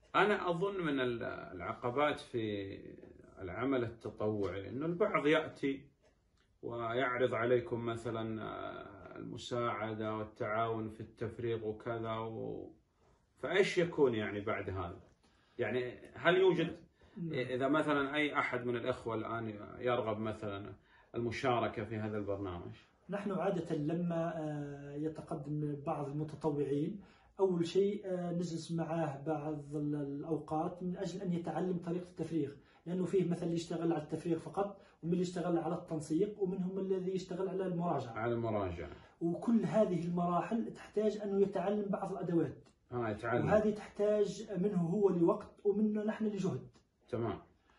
أنا أظن من العقبات في العمل التطوعي أنه البعض يأتي ويعرض عليكم مثلا المساعدة والتعاون في التفريغ وكذا فإيش يكون يعني بعد هذا؟ يعني هل يوجد إذا مثلا أي أحد من الإخوة الآن يرغب مثلا المشاركة في هذا البرنامج؟ نحن عادة لما يتقدم بعض المتطوعين أول شيء نجلس معه بعض الأوقات من أجل أن يتعلم طريقة التفريغ، لأنه فيه مثل يشتغل على التفريغ فقط، ومن اللي يشتغل على التنسيق، ومنهم الذي يشتغل على المراجعة. وكل هذه المراحل تحتاج أنه يتعلم بعض الأدوات. يتعلم. وهذه تحتاج منه هو لوقت ومنه نحن لجهد. تمام.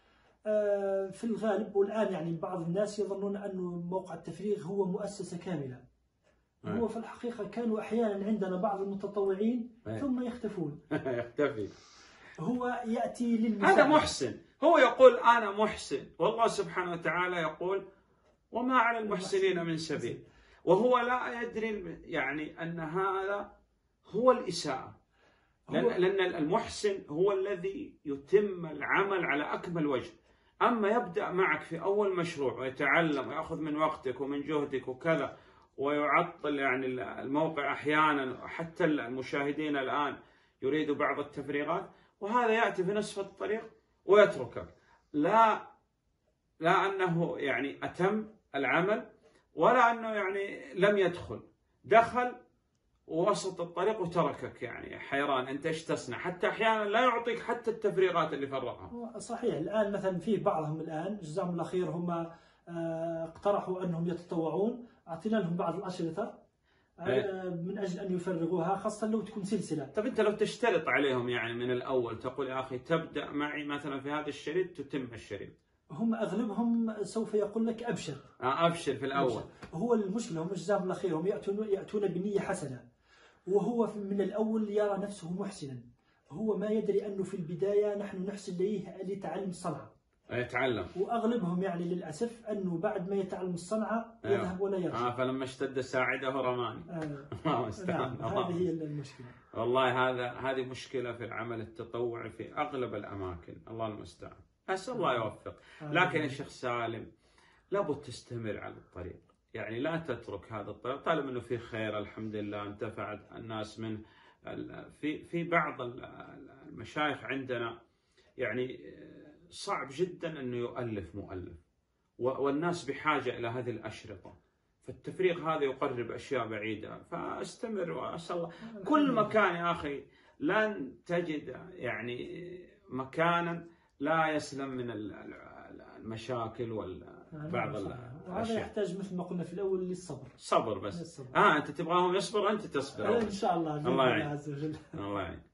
في الغالب والآن يعني بعض الناس يظنون أن موقع التفريغ هو مؤسسة كاملة. هو في الحقيقة كانوا أحيانا عندنا بعض المتطوعين ثم يختفون. يختفي. هو يأتي للمساعدة. هذا محسن، هو يقول أنا محسن، والله سبحانه وتعالى يقول وما على المحسنين من سبيل، وهو لا يدري يعني أن هذا هو الإساءة، لأن المحسن هو الذي يتم العمل على أكمل وجه. أما يبدأ معك في أول مشروع ويتعلم ويأخذ من وقتك ومن جهدك وكذا ويعطل يعني الموقع أحيانا، حتى المشاهدين الآن يريدوا بعض التفريغات، وهذا يأتي في نصف الطريق ويتركك. لا أنه يعني أتم العمل، ولا أنه يعني لم يدخل، دخل ووسط الطريق وتركك يعني حيران أنت إيش تصنع، حتى أحيانا لا يعطيك حتى التفريغات اللي فرغها. صحيح. الآن مثلا في بعضهم الآن جزاهم الله خير هم اقترحوا أنهم يتطوعون، أعطينا لهم بعض الأشرطة من أجل أن يفرغوها، خاصة لو تكون سلسلة. طب أنت لو تشترط عليهم يعني من الأول تقول يا أخي تبدأ معي مثلا في هذا الشريط تتم الشريط، هم أغلبهم سوف يقول لك أبشر. أبشر في الأول. أبشر. هو المشكلة هم جزاهم الله خير هم يأتون بنية حسنة، وهو من الأول يرى نفسه محسنا، هو ما يدري أنه في البداية نحن نحسن إليه لتعلم الصنعة. يتعلم. وأغلبهم يعني للأسف أنه بعد ما يتعلم الصنعة يذهب ولا يرجع. فلما اشتد ساعده رماني. نعم، هذه هي المشكلة. والله هذه مشكلة في العمل التطوعي في أغلب الأماكن، الله المستعان. أسأل الله يوفق. لكن يا شيخ سالم لابد تستمر على الطريق، يعني لا تترك هذا الطريق طالما أنه في خير الحمد لله انتفع الناس من في بعض المشايخ عندنا يعني صعب جدا أنه يؤلف مؤلف، والناس بحاجة إلى هذه الأشرطة، فالتفريغ هذا يقرب أشياء بعيدة. فاستمر وأسأل الله كل مكان يا أخي لن تجد يعني مكانا لا يسلم من المشاكل بعض الأشياء. وهذا يحتاج مثل ما قلنا في الأول للصبر. صبر بس. أنت تبغاهم يصبر أنت تصبر. إن شاء الله. الله يعين. الله يعين.